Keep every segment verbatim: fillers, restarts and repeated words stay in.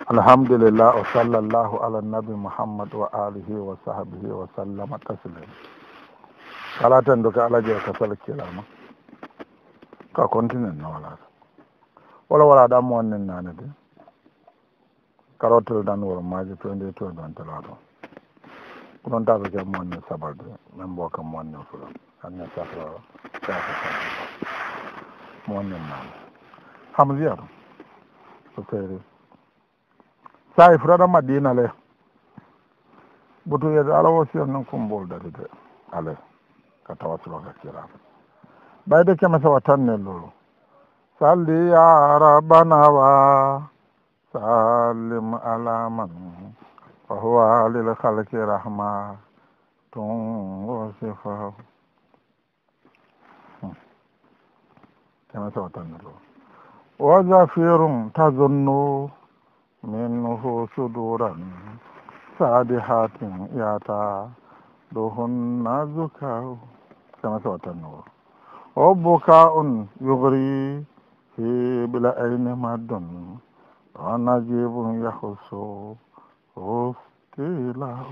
alhamdulillah wa sallallahu ala nabi muhammad wa alihi wa sahbihi wa sallama taslima kala tan do ka alaje ka salkilama ka continue no wala wala wala da mo wonnen nane de karotel dan wala maji to inde to dan talado non ta ko mo wonnen sabalde men boka mo wonnen fulan anna safra ta ta mo wonnen nane hamziya to kere sai furada madina le butu yede ala wosi on non kumbol dade de ale ka tawassulo ka kira bayde kema sawa tanne lolu salli ya rabbana wa sallim ala man wa huwa lil khalqi rahma tun wasifa kema sawa tanne lolu wa zafirun tazunnu minhu suduran sadihatin yata duhunna zukau kama sawatan wa bukaun yughri fi bila ayni madun wa najibun yahusu ustila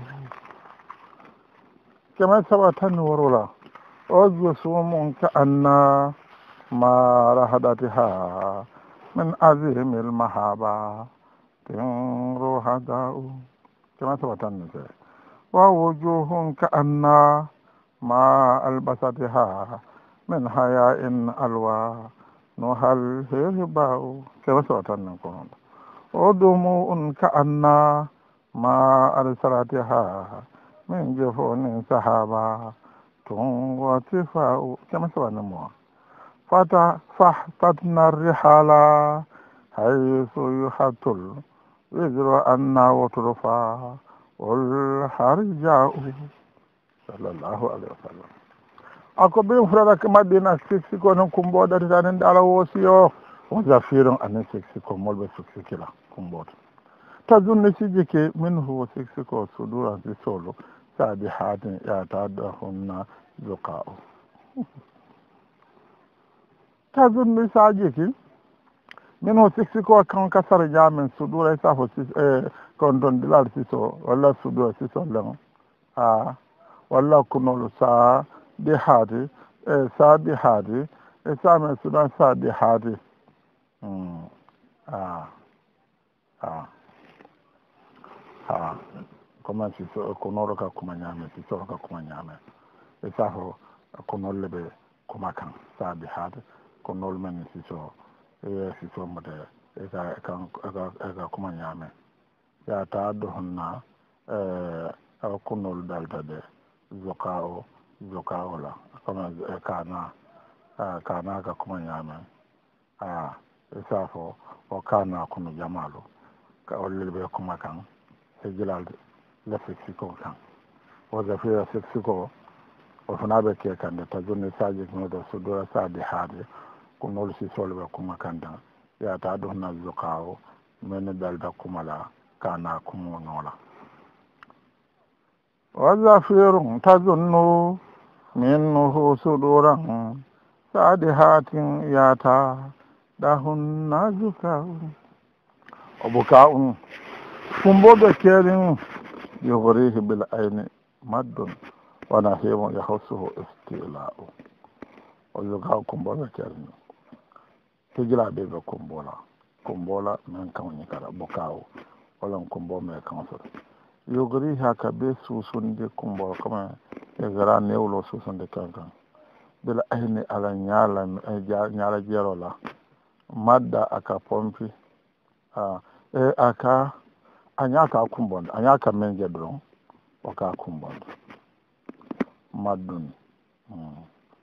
kama sawatan warula wa jusumun ka anna ma rahadatiha min azimil mahaba روحداء كما ثبتنا ووجوه كأن ما ألبستها من حياء ألوى نهل هرباء كما ثبتنا ودموع كأن ما أرسلتها من جفون سحابا وطفاء كما ثبتنا فاحتتنا الرحالا حيث يحتل وزر أن وترفع والحرجاء صلى الله عليه وسلم ako be furada ka madina siksi ko non kumboda tan dala wosiyo o zafiron anen siksi ko molbe siksi kila kumboda tazunni sijike minhu siksi ko sudura bi solo sabi hadin ya tadahunna zuqa'u tazunni sajiki min ho siksi ko kan kasar jamen sudura sa ho sis e kon don dilal siso walla sudura siso lan a walla kunol sa de hadi e sa de hadi e sa men sudan sa de hadi mm a a a comment siso kunol ka kuma nyame siso ka kuma nyame e sa ho kunol lebe kuma kan sa de hadi kunol men siso e si somode e ka kan ka kuma nyame ya ta do honna e a kunol dalta de zokao zokao la kama kana kana ka kuma nyame a isafo o kana kunu jamalu ka olilbe kuma kan e jilal la fixiko kan o da fi fixiko o fanabe ke kan da tajunni saji no do sudura sadi hade kunol si solbe kuma kanda ya ta do na zukawo men dalda kuma la kana kuma nola wa zafirun tazunnu minhu suduran sadihatin ya ta dahun na zukawo obukaun kumbobe kerin yughrihi bil ayni maddun wa nahimu yahsuhu istila'u o zukawo kumbobe kerin tijila be be kumbola kumbola men kan ni kala bokawo wala kumbo me kan so yogri haka be susunde kumbo kama e gara newlo susunde kan kan bela ayni ala nyala nyala jerola madda aka pompi a e aka anyaka kumbon anyaka men jedron waka kumbon maddun mm.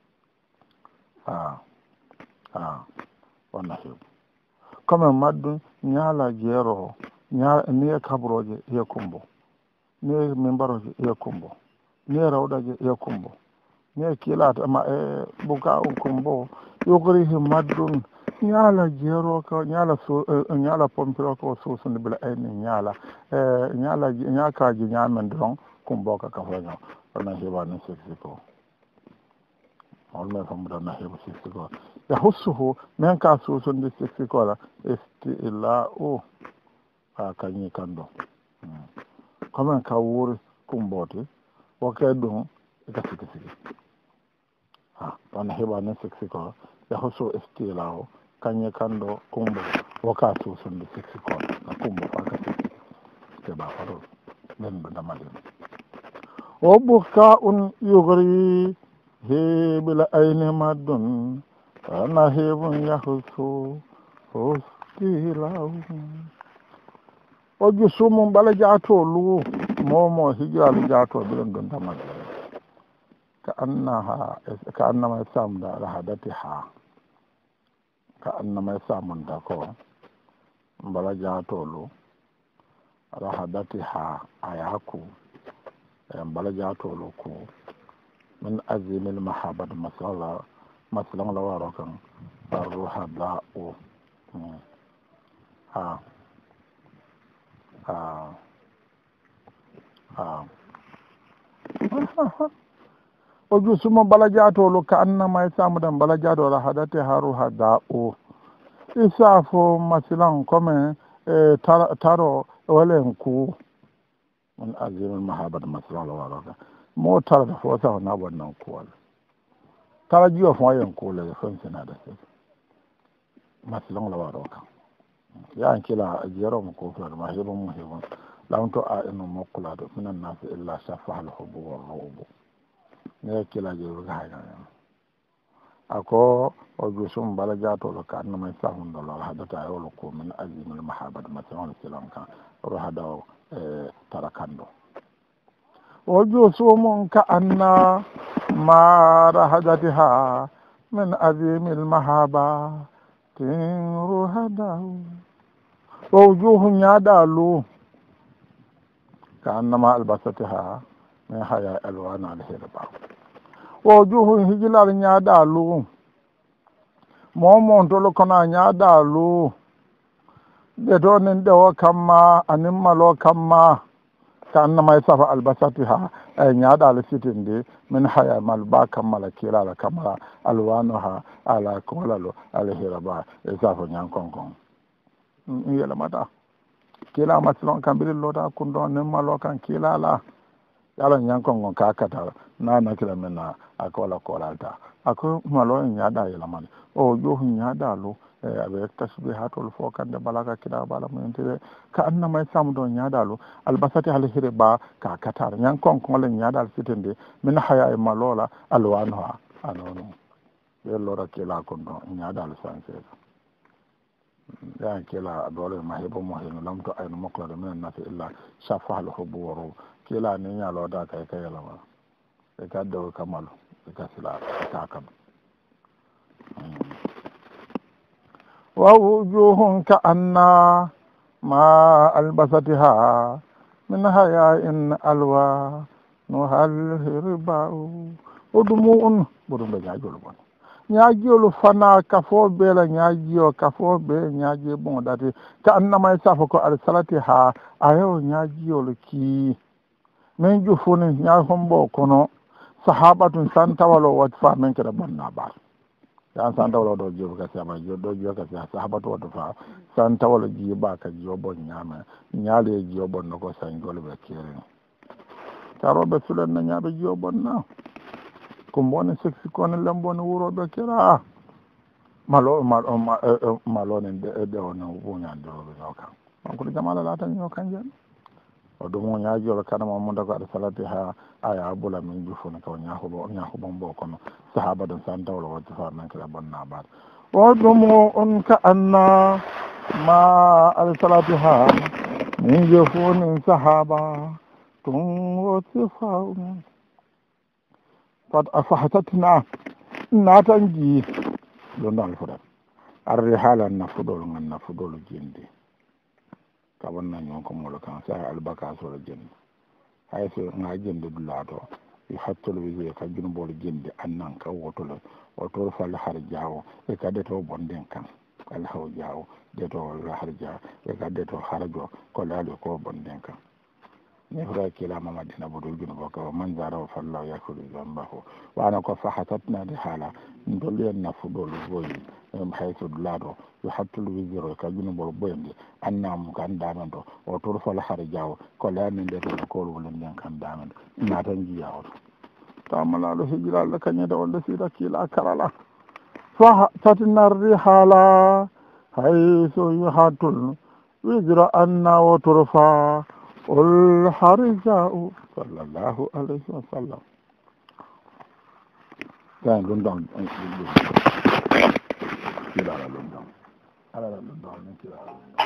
a a wannan shi kuma maddu nyala jero nya ne kabroje ya kumbo ne membaroje ya kumbo ne rawdaje ya kumbo ne kilata ma e buka on kumbo yogrihi maddun nyala jero ko nyala so nyala pompiro ko so so bila ay ni nyala e nyala nyaka ji nyamen don kumbo ka ka fanyo wannan shi ba ne sai ko Allah famuda na hebu sisiko ya husuhu men ka susunde sisikola esti illa o ha kañi kanɗo commen ka wuuri kumbote woke ɗum eka siki siki ha wana heɓani sik siko yaho so stila o kañi kanɗo kumbo woka susunde sik siko ka kumbo faka siki keɓa fato ɓen ɗo damaɗen o ɓukka un yugri heɓila ayni maddun ana heɓun yahu so o stila o ju sumum ɓala jaato lu momo hijiralu jaato ɓiɗon ɗon damaɗe ka annaha ka annama e samda ala hadati ha ka annama e samunta ko mbala jaatolu ala hadati ha ayaku e mbala jaatolu ko min azimil mahabat masala masalan la waro kan arruhada o ha ha ha o jusuma bala jaatolu ka annama e samudan bala jaatolu hadate haru hada o isafo masilan comme e taro walen ku on azimul mahabat masilan la waroka mo tarata fo sa na bonnan kuwal tara jiyo fo yen kule fon senada se masilan la waroka yan kila jero mo ko fo ma hebo mo hebo lawnto a eno mokkulado minan nas illa shafahal hubbu wa rubu ne kila jero ga hayna ako o jusum bala jatolo ka annama sahun dollar hadata yolo ko min azimul mahabat masalan silam ka ro hadaw e tarakando o jusum ka anna ma rahadatiha min azimil mahaba tinru hadaw o juhu nyaadalu ka annama albasatiha min haya alwana alhirba o juhu hijilal ñaaɗaalu momontolo kono ñaaɗaalu ɓe to nin ɗewo kamma anin malo kamma ka annama e safa albasati ha e ñaaɗaalu sitindi min haya mal ba kammala kiilala kammala alwano ha ala kolalo ala hiraba e safo ñankonkon mi yelamata kiila masilon kam mbiɗi loota kundo nin malo kan kiilala yala ñankongon ka kata nanakila men na akola kolalta ako malo en ñaaɗa yelamani o ƴohu ñaaɗalu e aɓe tasbihatol fo kande balaka kiɗa bala muyentire ka annama e samdo ñaaɗalu albasati hal hire ba ka katara ñankonkole ñaaɗal sitinde min haya e malola alwano ha anono ɓe lora kila kon ɗon ñaaɗalu sansesa yan kila dole ma heɓo mo heno lamto ayno moklade minen nafi illa safahal hubbu woro kila ni ñaloda kay ka yelama e ka dewo kamalo e ka sila e ka kam wa wujuhun ka anna ma albasatiha min haya in alwa no hal hirba o ɗumu on ɓoɗum ɓe ñaajolu bon ñaajiyolu fana kafo beela ñaajiyo kafo be ñaaji bon dati ka annama e safo ko aɗa salati ha ayo ñaajiyolu ki min jufuni ñaa hombo kono sahaba tun san tawalo wat fa min keɗa bonna bar yan san tawalo ɗo jiyo kasi ama ɗo jiyo kasi sahaba to wato fa san tawalo jiiba ka jiyo bon ñaame ñaali e jiyo bonno ko sañgol ɓe keerini taroɓe sulen na ñaaɓe jiyo bonna ko mboni sexi kone lemboni wuroɓe kira malo malone ɗe ono wuñanderoɓe ño kan donc ɗo jamala latan ño kan jen o ɗum o ñaajiolo kanama munda ko aɗa salati ha aya bula min jufuni kaw ñahuɓo ñahubon bo kono sahaba ɗum san tawlo watti fa men kira bonna baɗ o ɗum o on ka anna ma aɗa salati ha min jufuni sahaba tum woti fa pat a fahatatna natan jii ɗo ndal fuɗat arde haalan nafuɗol ngan nafuɗol jindi ka wonna ñon ko molo kan sa albakasolo jindi hay so nga jindi dulato i hattolo wise ka junubol jindi annan ka wotolo o tol falla har jawo e ka deto bonden kan kala haw jawo deto har jawo e ka deto harajo ko laali ko bonden kan نهرا كلا ما مدينة بدوجين بوكا ومن زاره فالله يأخذ ذنبه وأنا كف حسبنا لحالا ندولي النفضول بوي حيث دلارو يحط الوزير كجن بوين أنا مكان دامندو وترفع الحرجاو كلا ندير الكول ولندن كان دامندو ما تنجي ياور تعمل على هجرة لك نيدا ولا سيدا كلا كرالا فحسبنا الرحالا حيث يحط الوزير أنا وترفع والحرجاء صلى الله عليه وسلم كان لندن كلا على لندن على لندن كلا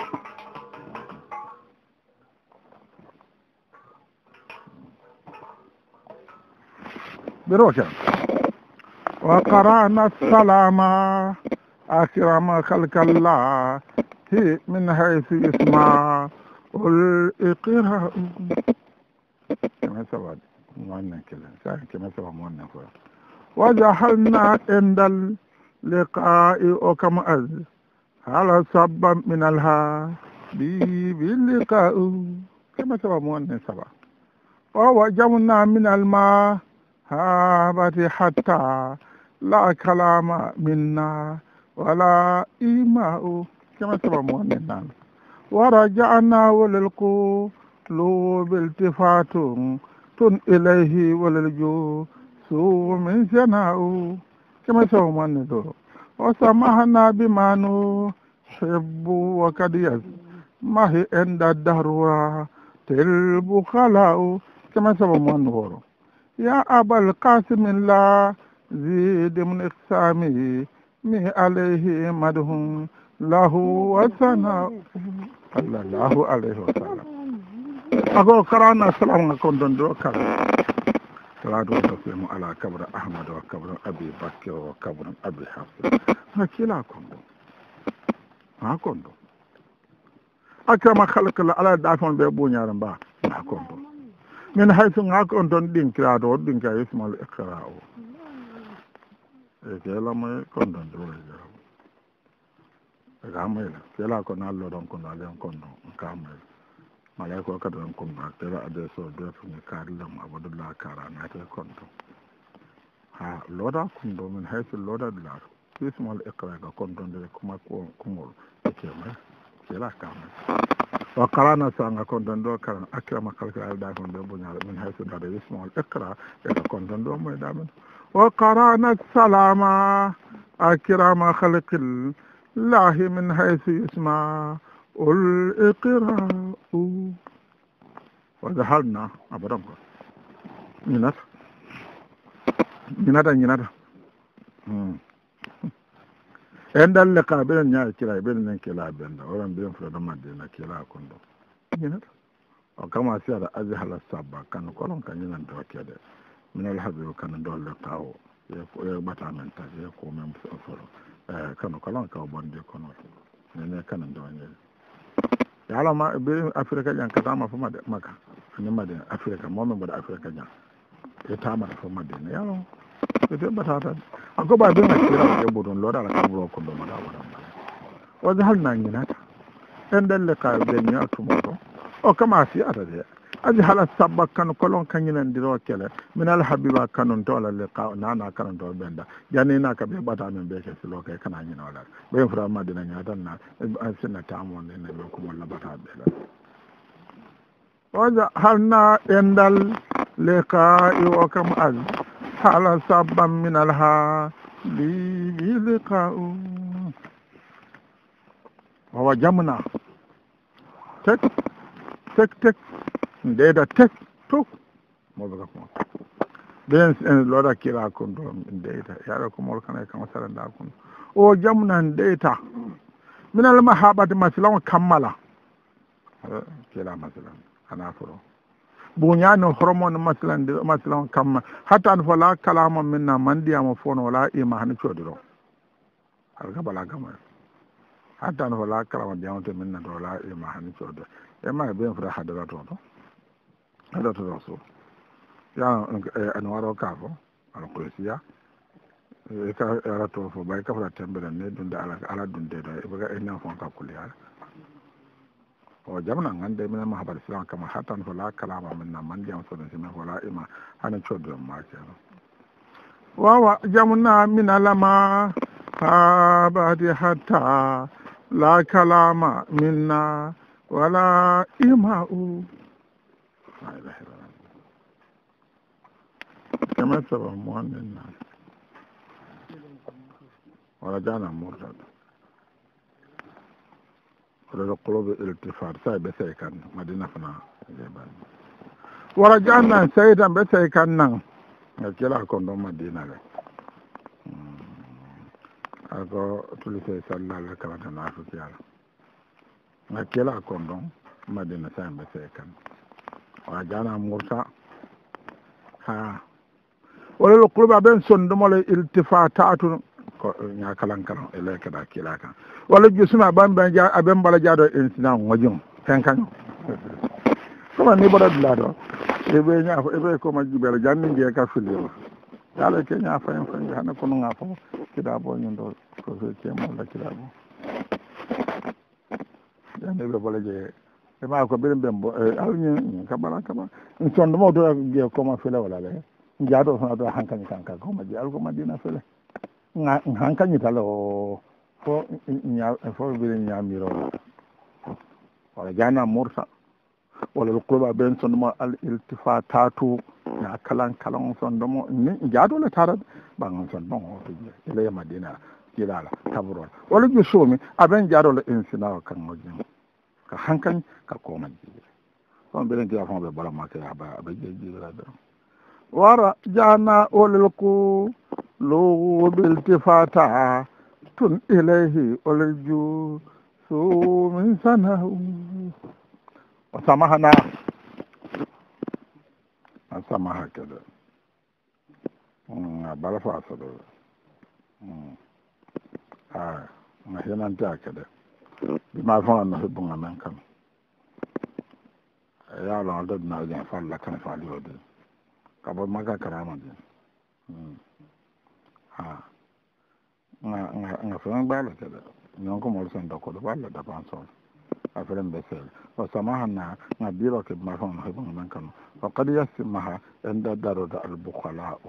بروكا وقرأنا السلام أكرم خلق الله من حيث يسمع والإقراء كما سواد مؤنن كلا ساكن كما سواد مؤنن فوق وجعلنا عند اللقاء وكما أز على سبا من الهادي باللقاء كما سواد مؤنن سبا ووجمنا من الماء هابت حتى لا كلام منا ولا إيماء كما سواد مؤنن نعم ورجعنا وللقلوب التفات تن إليه وللجوع من سناء كما سوى من ندور وسمحنا بما نحب وقد ما هي عند الدهر البخلاء كما سوى من ندور يا أبا القاسم لا زيد من إقسامه مي عليه مدهم له وثناء صلى الله عليه وسلم أقول قرآن السلام عليكم دندو كذا صلاة وسلام على كبر أحمد وكبر أبي بكر وكبر أبي حفص هكذا كنتم هكذا أكرم خلق الله على دافن بيبونيا رمبا هكذا من حيث هكذا دين كرادو دين كا اسم الإقراء إكلا ما كنتم دولة kamela kela ko nallo don ko nalen kondo kamela malay ko kadu don kondo tela ade so do funi karlam abdullah karana te kondo ha loda kondo min hayso loda dilar ismol iqra ga kondo de kuma ko kumol ekema kela kamela wa qarana sanga kondo do karan akrama khalqa alda kondo bunya min hayso da ismol iqra ga kondo do mo damen wa qarana salama akrama khalqil الله من حيث يسمع الإقراء وذهلنا أبدا نينات نينات نينات عند اللقاء بين نيا كلا بين نيا كلا بين ورم بين فرد مدينة كلا كندو نينات وكما سيرة أزهل السبع كانوا كلهم كانوا ينتظروا كده من الحبيب كانوا دول اللقاء يبقى من تاجي يقوم يمسافر kano kalan ka bonde kono ne kanan do ne yala ma be afrika jan ka ma fuma de maka ne ma de afrika mo men bo afrika jan e tama fuma de ne yalo e de batata ako ba be ma kira ke bodon lo dala ka bro ko do ma da wala wa hal na ngina en dalle ka be nya tumoto o kama si ata de aji hala sabba kanu kolon kanyinan diro kele min al habiba kanun to la liqa nana kanun to benda jani na ka be bata men be ke silo kay kana nyina wala be fra madina nya tan na sinna tamon ne ne ko wala bata be la waja halna endal liqa wa kam al hala sabba min al ha li liqa wa jamna tek tek tek ndeyda tek tuk moɓe ka ko ɓen en looɗa kira kon ɗo ndeyta yaɗa ko mol kana kama saranda kon o jamna ndeyta minalma haɓade masilan o kammala kila masilan ana foro buñani hormone masilan masilan o kamma hatta an fola kalama minna mandiyama fono wala ima hani coodiro alka bala gama hatta an fola kalama diyamate minna to wala ima hani coodiro e ma ɓen fota hadira to to هذا تدرسه يعني أنوار كافو على القدسية كراتو فباي كفر تمبر النيل دون على على دون ده يبقى إنه فوق كل هذا o jamna ngande min ma habar islam kama hatan wala kalama min na man jam sono sima wala ima hana choddo ma kero wawa jamna min alama ha badi hatta la kalama minna wala ima'u la ilaha illallah kama sabah muhammad na wala jana murtad wala qulubi iltifat sai be sai kan madina fana jeban wala jana sayyidan be sai kan nan ngakela ko ndo madina le ako tulise sallallahu alaihi wa sallam na fukiyala ngakela ko ndo madina sai be sai kan wala jana murta ha wala qulubi ben son do mole iltifatatu ko nya kalan kalan ele kada kila kan wala jusuma ban ban ja aben bala jado incident ngojum ten kan ko ni boda dilado e be nya e be ko majibel janni nge ka fili yala ke nya fa fa hana ko nga fa kida bo nyundo ko so ke mo la kida bo janni be bala je e ma ko be bembo al nyi ka bala ka ba in ton mo do ge ko ma fele wala le jado fa do hankan kan ka ko ma ji al ko madina fele nga hankanyi talo fo nya fo bi nya miro wala jana mursa wala quluba ben son mo al iltifatatu ya kalan kalan son do mo ni jado le tarad bangon son bon to ile madina kilala tabro wala ju somi aben jado le insina kan mo jin ka hankan ka ko ma ji on be len ti afon be bala ma ka ba be ji ji la do wara jana wala ku lo biltifata tun ilayhi olju so min sanahu wa samahana asamaha kada mm bala fa sado mm ah ma henan ta kada bima fa na hubbu ngamen kam ya la da na ja fa la kan fa li wode ka bo maga karama de mm ha nga nga nga fa bala kada non ko mo son do ko do bala da ban son a feren be sel o samahana nga biro ke ma fa na hubbu ngamen kam wa qad yasmaha inda darada al bukhala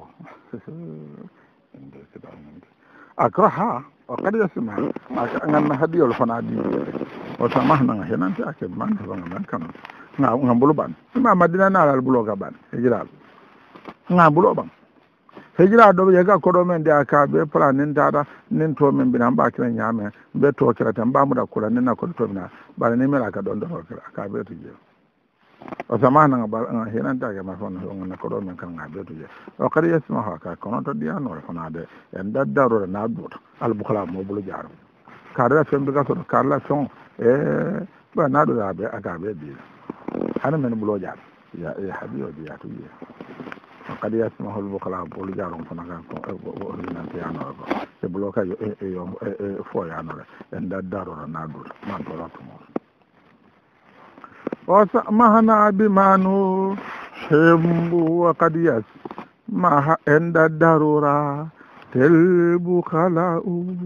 inda kada akraha wa qad yasmaha nga hadiyo fana di o samahana nga henan ta ke man fa ngamen kam nga nga bulu ban ma madina na al bulo ga ban hijral nga bulo ban hijira do be ga ko do men de aka be plan nin dada nin to men binan ba kiran nyame be to kira tan ba mu da kula nin na ko to mina ba ne mera ka don do kira aka be to je o zamana ba henan ta ga ma fon na ko do men kan ga be to je o kari yasma ha ka kono to dia no fona de en daddaro na do al bukhla mo bulu jaro kara fen be ga to kala son e ba na do da be aka be di hana men bulo jaro ya e habiyo di ya to je قد يسمح البخلاء بقول جارهم فنكان أورينا في عنو يبلوكا يوم فوي عنو عند الدار نادور ما تراتمو وسمعنا بما نحب وقد يسمح عند الضرورة البخلاء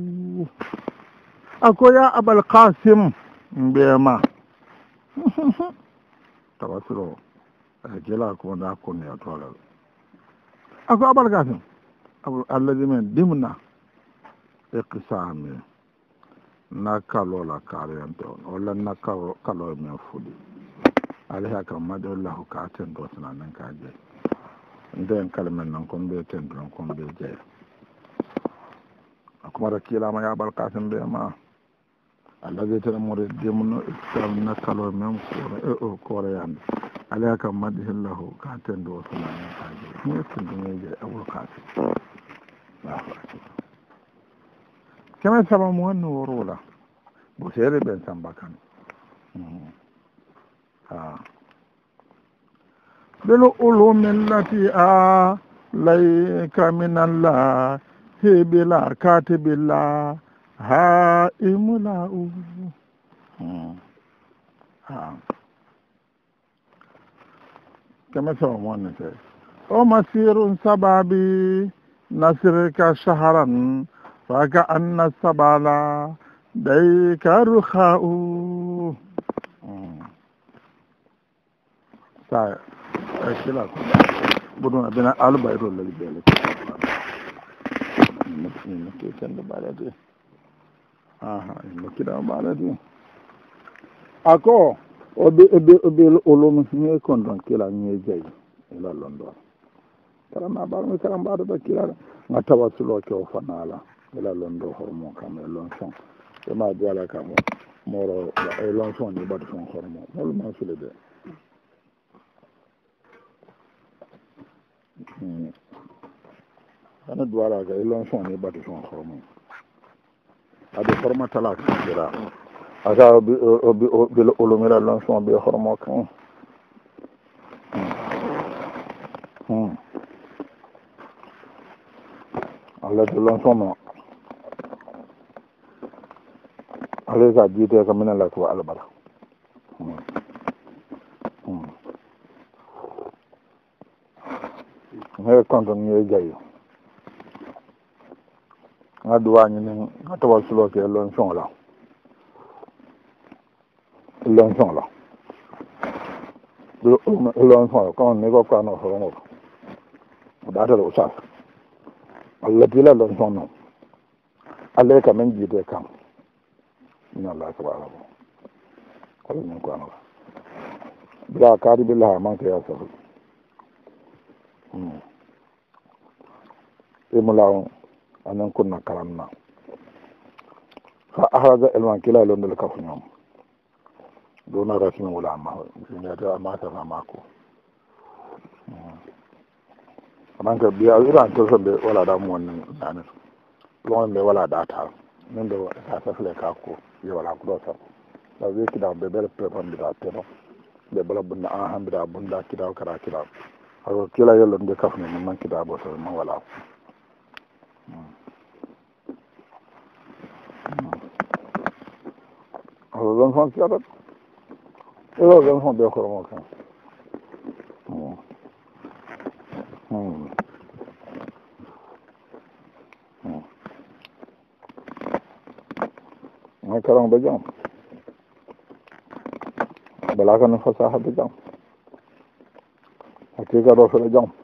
أكو يا أبا القاسم بما توسلوا جلا كون أكون يا طالب ako abal gasim abu allazi men dimna iqsami nakalo la kariyanto wala nakalo kalo men fudi alha kam madallahu ka tendo sanan ka je nden kalmen nan kon be tendo kon be je akuma rakila ma ya abal gasim be ma allazi tan mure dimno iqsami nakalo men ko ko yande alha kam madallahu ka tendo sanan ka je ne tendo je abul qasim kama saba mu wannan worola bo sere ben samba kan ha bil ulum allati a layka min allah bila katibilla ha imla ha kama saba mu wannan sai o masirun sababi nasirka shaharan faka anna sabala dai ka rukha'u sa kila budun abina albayro la libele ni ke tan da balade aha ni kida balade ako obe obe obe olomu ni kon don kila ni jeyi ila londo karama bar mi karamba do kila nga tawassulo ke o fanala ila londo hormo kam e lon son e ma diala kam moro e lon son ni badu son hormo mol ma sule de ana duwala ga ilon son ne batu son hormo ade horma talak dira aga bi bi bi olumira lon son bi hormo kan hmm Allah de lon son no ale ga jide ka minala ko albara hmm he konton ni jayo nga duwañi ni nga tawassulo ke lon son la lon son la lon son ko ne ko ko no so no da ta do sa Allah dila lon son no Allah ka men jide kam inna Allah subhanahu wa ta'ala ko no bila kadi billah man ka ya sabu hmm imulaw anan kunna karanna fa ahraja ilman kila londol kafu ñoom dona rasmi wala ma ñata ma ta mako anan ka biya iran to so be wala da mo nan nan lon be wala da ta nan do ta ta fle ka ko ye wala ko ta da we kida be bel pe on da te no be bala bunna a hambira bunda kida kara kida ayo kila yelo de kafu ni man kida bo so ma wala alors zone fon kiaɗat eo zone fon ɓe koromo kan ma karan ɓe jam bala kane fasaha ɓe jam hakika ɗo feɗa jam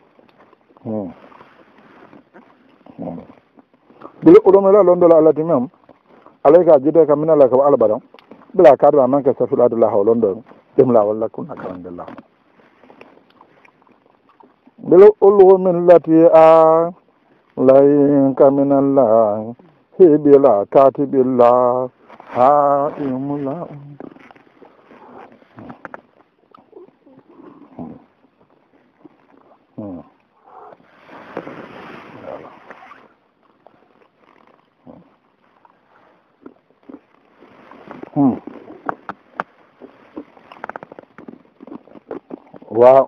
bile oɗomela londola alati mem alay ka jide kam minala ka albaɗam bila kadra manque safilade laha o londo ɗem lawol lakkuna karandella bile olluwo min lati a layinka minallah hibila katibilla ha imula Hmm. Wow.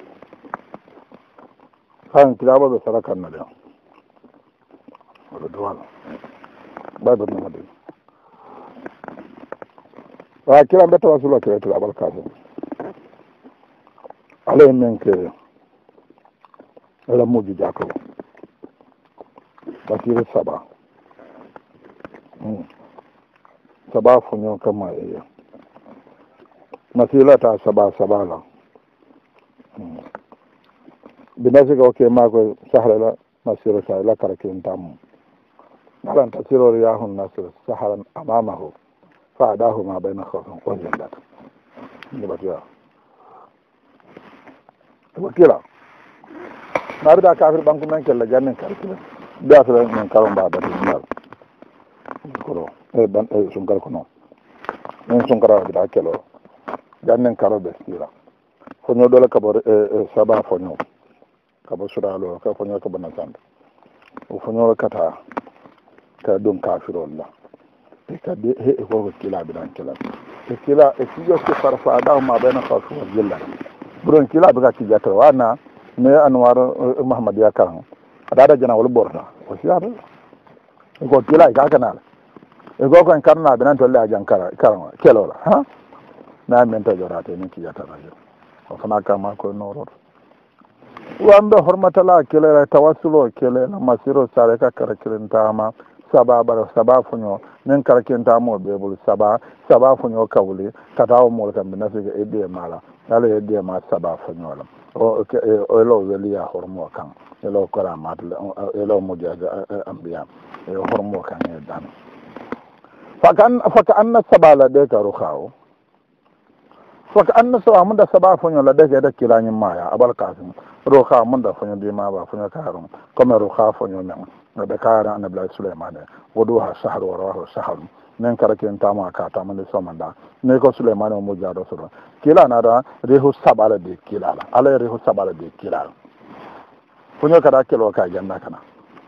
Kan kilaba be sarakan na da. Wala duwala. Ba da na da. Wa kila mbeta wasula kile tu abal kaso. Ale men ke ala muji jako. Basire saba. Hmm. Saba funyo kama yeye masila ta saba saba la binasi ko ke mako sahara la masira sa la karakin tam malan tasiro ya hun nasir sahara amamahu fa adahu ma bayna khawfin wa jallat ni batiya wakila narda kafir banku men kella jannen karkila da fa men karon ba da dal ko e ban e sunkar ko non non sunkara da kelo jannen karo be sira fonyo dole ka bor e saba fonyo ka bo suralo ka fonyo ka bana sanda o fonyo kata ka don kafirol la e ka de e ko kila bi dan kila e kila e fiyo ke farfa da ma bana khafu wal jilla buron kila bi ka ki jatra wana ne anwar muhammad ya kan ada jana wal borda o siara ko kila ka kanala e go ko karna binan tolle a jankara karan kelola ha na men to jorate ni ki jata rajo o fana kama ko noro wanda hormatala kelela tawassulo kelela masiro sare ka karakirintama saba bara saba funyo nen karakirintama be bul saba saba funyo kawli tatawo mo kam binasiga e be mala ala ye de ma saba fo nyola o o lo weli ya hormo kan elo kora mat elo mujaza ambiya e hormo kan e dan fakan faka anna sabala de ka rukhao faka anna sawa mun da saba fo nyola de da kilani maya abal kasim rukha mun da fo nyola ma ba fo nyola karum comme rukha fo nyola da kara annabi sulaiman woduha shahr wa rawahu shahr nen kara ken tama ka tama ne somanda ne ko sulaiman mo jado so kila na da rehu sabala de kila la ala rehu sabala de kila funyo kada kilo ka janna kana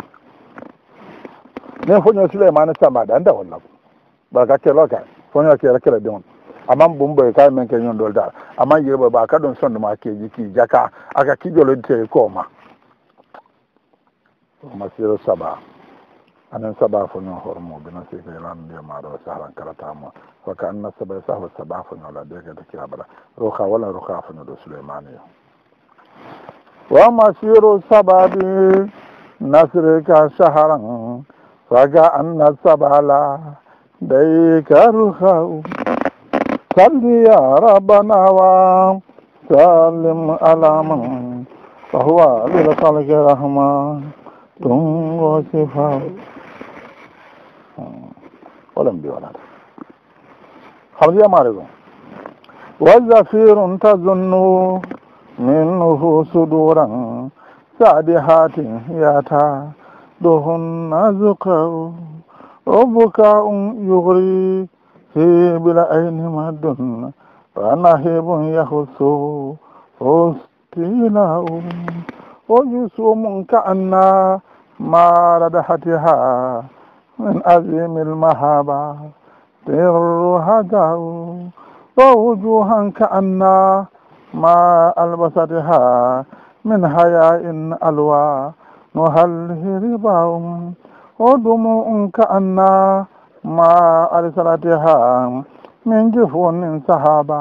ne funyo sulaiman sabada anda walla ba ka kilo ka funyo kira kila don amma bumbo ka men ken yon dolda amma yeba ba ka don son ma ke jiki jaka aka kijolo te ko ma masiro saba anan saba funyo hormo bina se ke lan de ma do saran karata mo fa ka anna saba sahwa saba funyo la de ka kila bala roha wala roha funyo do sulaiman yo wa masiru sababi nasrika shaharan faga anna sabala dayka rukhau salli ya rabbana wa sallim ala man fa huwa lil khalqi rahman tungo sifa wala mbi wala khamdiya marigo wa zafirun tazunnu منه صدورا سادحات ياتا دهن زقاء وبكاء يغري في بلا عين مد فنهيب يخص فاستيلاء وجسوم كأن ما ردحتها من عظيم المهابة ترهداء ووجوها كأن ما ألبستها من حياء ألوى نهله رباهم ودموع كأن ما أرسلتها من جفون سحابا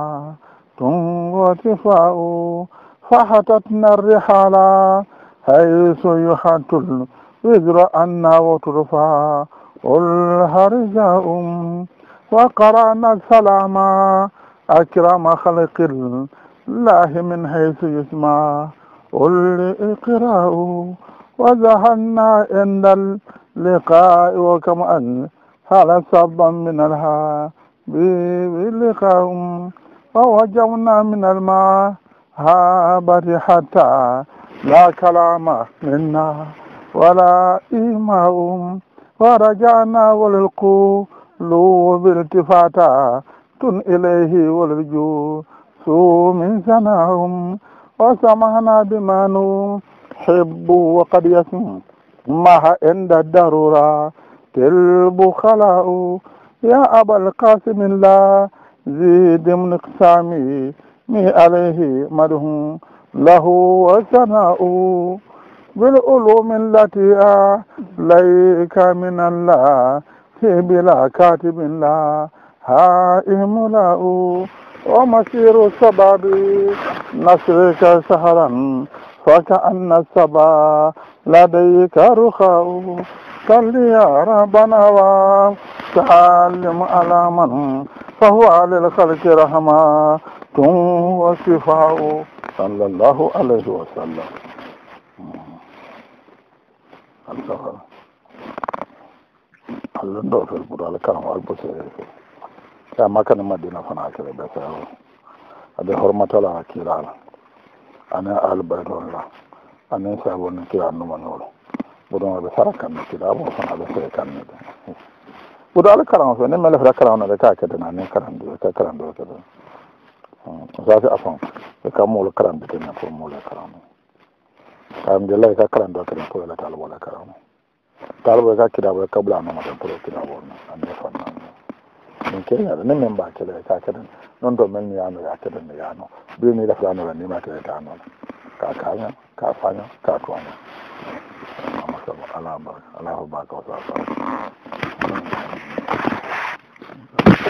وتفاء فحتتنا الرحال حيث يحت الوزر أنا وترفع الهرجاء وقرأنا السلام أكرم خلق الله من حيث يسمع الإقراء وزهلنا عند اللقاء وكما أن هل صبا من الها باللقاء ووجونا من الماء هابت حتى لا كلام منا ولا إيماء ورجعنا وللقلوب التفاتا إليه وللجوع من سناهم وسمعنا بما نحب وقد يسمع ما عند الضرورة تلب خلاء يا أبا القاسم لا زيد من اقسامي مي عليه مده له وسناء بالعلوم التي ليك من الله في بلا كاتب لا هائم لاء ومسير السباب نصرك سهرا فكأن السبا لديك رخاء صل يا ربنا وسلم على من فهو على الخلق رحمة وشفاء صلى الله عليه وسلم الله ندور في البرال كان والبصير ya makana madina fana kare da sawo ade hormatala kirala ana albaydolla ana sabon kira no manolo bodon be sarakan kira bo fana be sarakan ne bodo ala karam so ne mala fra karam na ka ka dana ne karam do ka karam do ka do sa sa afan ka mo lo karam de na ko mo lo karam karam de la ka karam do ka ko la tal wala karam tal bo ka kira bo ka bla no ma ko kira bo na ande fana min keñaɗo nen min mba kele ka keden noon to men yano ya keden ne yano mbimi refranola ni ma kele ta noon ka kaña ka faña ka toña amasabo ala baraka alahu baraka wa sa